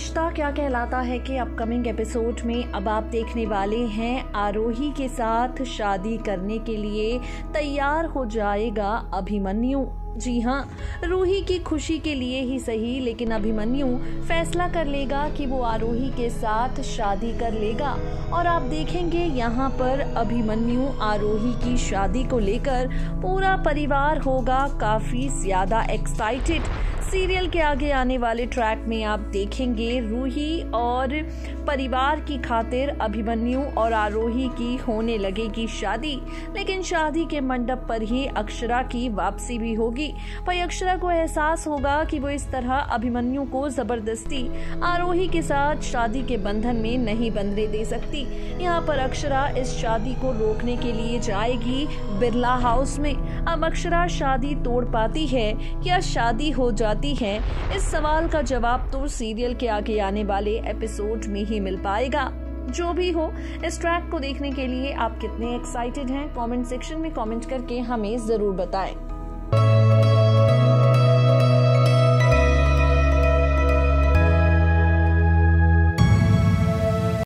रिश्ता क्या कहलाता है कि अपकमिंग एपिसोड में अब आप देखने वाले हैं आरोही के साथ शादी करने के लिए तैयार हो जाएगा अभिमन्यु। जी हाँ, रूही की खुशी के लिए ही सही, लेकिन अभिमन्यु फैसला कर लेगा कि वो आरोही के साथ शादी कर लेगा। और आप देखेंगे यहाँ पर अभिमन्यु आरोही की शादी को लेकर पूरा परिवार होगा काफी ज्यादा एक्साइटेड। सीरियल के आगे आने वाले ट्रैक में आप देखेंगे रूही और परिवार की खातिर अभिमन्यु और आरोही की होने लगेगी शादी, लेकिन शादी के मंडप पर ही अक्षरा की वापसी भी होगी। भाई अक्षरा को एहसास होगा कि वो इस तरह अभिमन्यु को जबरदस्ती आरोही के साथ शादी के बंधन में नहीं बंधने दे सकती। यहाँ पर अक्षरा इस शादी को रोकने के लिए जाएगी बिरला हाउस में। अब अक्षरा शादी तोड़ पाती है या शादी हो जाती है, इस सवाल का जवाब तो सीरियल के आगे आने वाले एपिसोड में ही मिल पाएगा। जो भी हो, इस ट्रैक को देखने के लिए आप कितने एक्साइटेड हैं, कमेंट सेक्शन में कमेंट करके हमें जरूर बताएं।